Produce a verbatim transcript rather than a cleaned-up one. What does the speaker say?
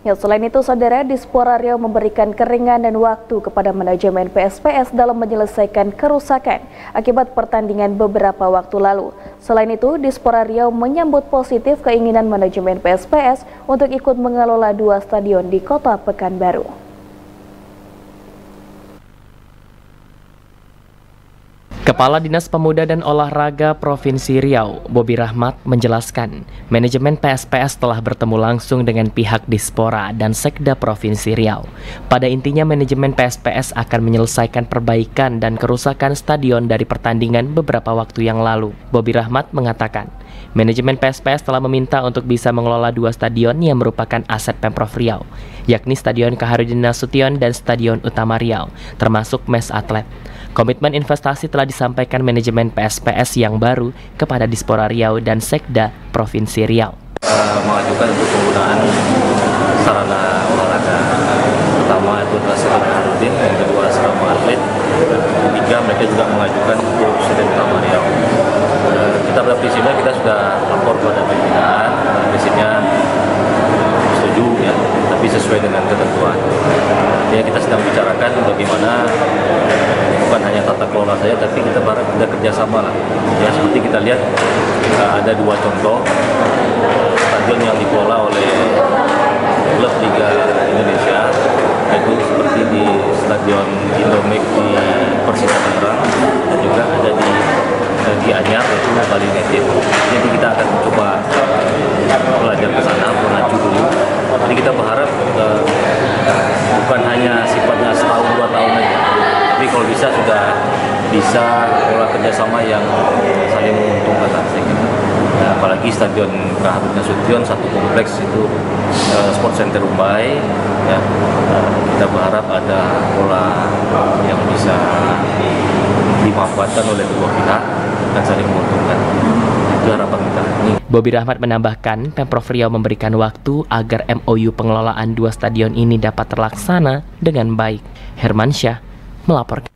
Ya, selain itu, Saudara, Dispora Riau memberikan keringanan waktu kepada manajemen P S P S dalam menyelesaikan kerusakan akibat pertandingan beberapa waktu lalu. Selain itu, Dispora Riau menyambut positif keinginan manajemen P S P S untuk ikut mengelola dua stadion di Kota Pekanbaru. Kepala Dinas Pemuda dan Olahraga Provinsi Riau, Bobi Rahmat, menjelaskan manajemen P S P S telah bertemu langsung dengan pihak Dispora dan Sekda Provinsi Riau. Pada intinya, manajemen P S P S akan menyelesaikan perbaikan dan kerusakan stadion dari pertandingan beberapa waktu yang lalu. Bobi Rahmat mengatakan, manajemen P S P S telah meminta untuk bisa mengelola dua stadion yang merupakan aset Pemprov Riau, yakni Stadion Kaharudin Nasution dan Stadion Utama Riau, termasuk mes atlet. Komitmen investasi telah disampaikan manajemen P S P S yang baru kepada Dispora Riau dan Sekda Provinsi Riau. Uh, mengajukan untuk penggunaan sarana olahraga. Pertama itu adalah Stadion Kaharudin, yang kedua asrama atlet, ketiga mereka juga mengajukan untuk Stadion Utama Riau. Uh, kita pada prinsipnya kita sudah lapor pada pimpinan, prinsipnya setuju ya, tapi sesuai dengan ketentuan. Ya, kita sedang bicarakan bagaimana bukan hanya tata kelola saja, tapi kita berharap kita kerjasama lah. Ya, seperti kita lihat ada dua contoh stadion yang dikelola oleh klub Liga Indonesia, yaitu seperti di Stadion Indomik di Persita Tangerang dan juga ada di di Anyar, yaitu Bali United. Jadi kita akan coba belajar ke sana, mengacu dulu. Jadi kita berharap uh, bukan hanya sifatnya setahun dua tahun aja, tapi kalau bisa sudah bisa pola kerjasama yang saling menguntungkan. Nah, apalagi Stadion Kaharudin Nasution satu kompleks itu uh, Sport Center Umbai, ya, uh, kita berharap ada pola yang bisa dimanfaatkan oleh kedua pihak dan saling menguntungkan. Itu harapan kita. Bobi Rahmat menambahkan, Pemprov Riau memberikan waktu agar M O U pengelolaan dua stadion ini dapat terlaksana dengan baik. Hermansyah melaporkan.